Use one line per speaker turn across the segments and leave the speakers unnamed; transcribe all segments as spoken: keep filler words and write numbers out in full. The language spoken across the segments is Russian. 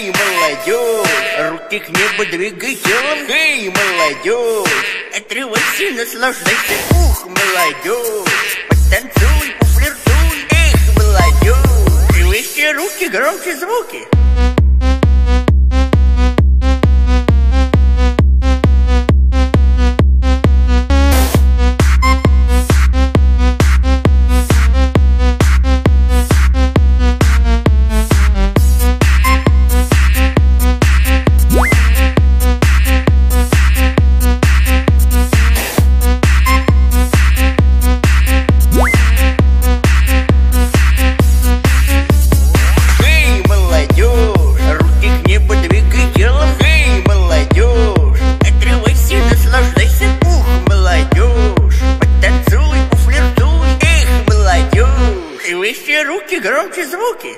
Эй, молодежь, руки к небу двигай телом. Эй, молодежь, отрывайся, наслаждайся. Ух, молодежь, потанцуй, пофлиртуй. Эх, молодежь, выше руки, громче звуки. Выше руки, громче звуки.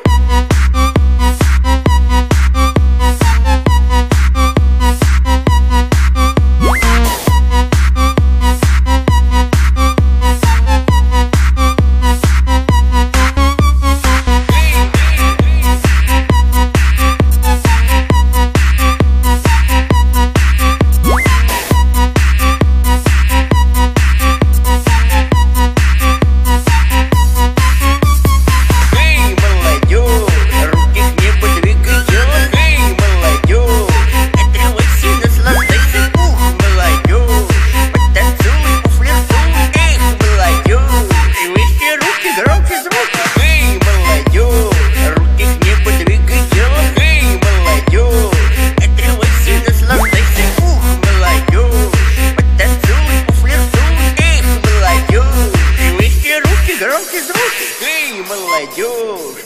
Громче звуки. Эй, молодежь!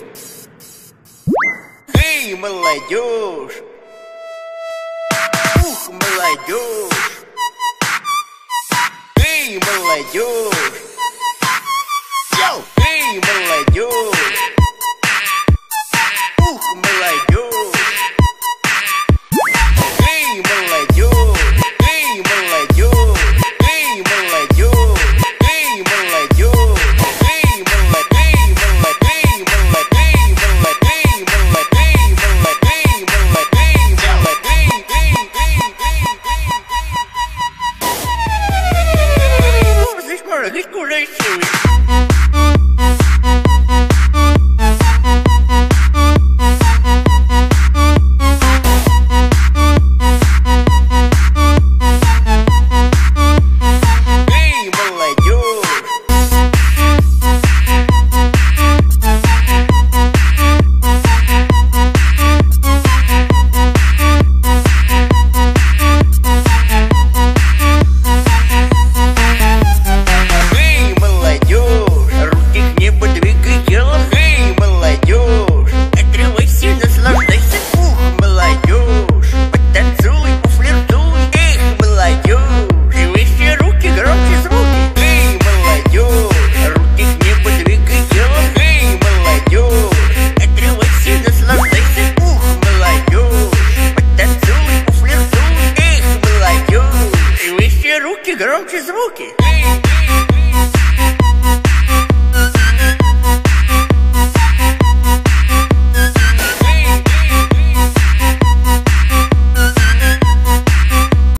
Эй, молодежь! Ух, молодежь! Эй, молодежь! Йоу! Эй, молодежь! Ух, молодежь! Эй, молодежь! Эй, молодежь! Эй, молодежь! Эй, молодежь! Здесь красивый. Громче звуки.